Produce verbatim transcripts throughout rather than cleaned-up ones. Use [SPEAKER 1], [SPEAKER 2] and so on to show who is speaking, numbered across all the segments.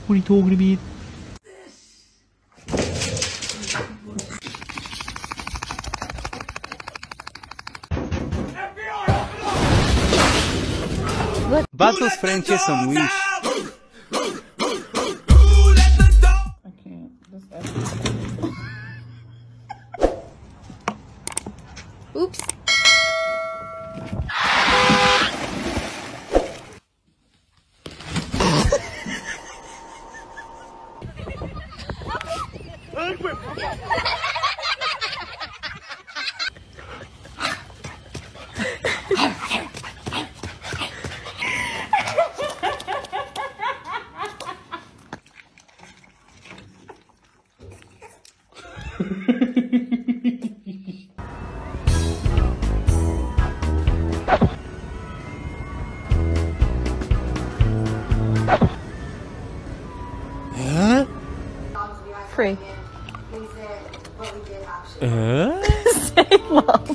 [SPEAKER 1] What are you talking about? Battles French sandwich.
[SPEAKER 2] I can't. This episode.
[SPEAKER 3] Oops. Free.
[SPEAKER 1] Uh?
[SPEAKER 3] Say love.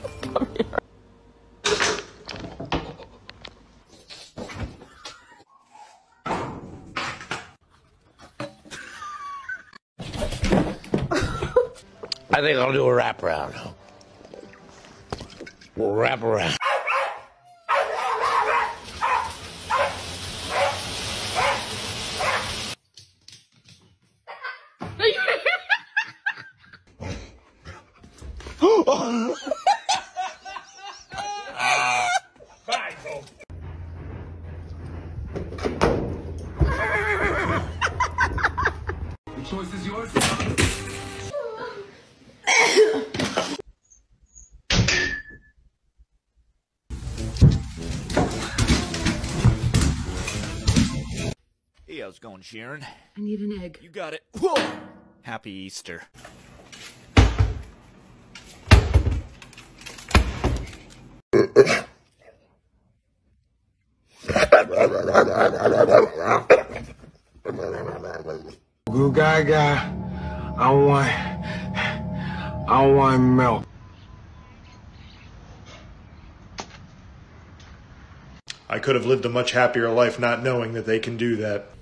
[SPEAKER 4] I think I'll do a wraparound. We'll wrap around.
[SPEAKER 5] The choice is yours.
[SPEAKER 6] Hey, how's it going, Sharon?
[SPEAKER 3] I need an egg.
[SPEAKER 6] You got it. Whoa! Happy Easter.
[SPEAKER 5] Goo gaga. I want. I want milk.
[SPEAKER 7] I could have lived a much happier life not knowing that they can do that.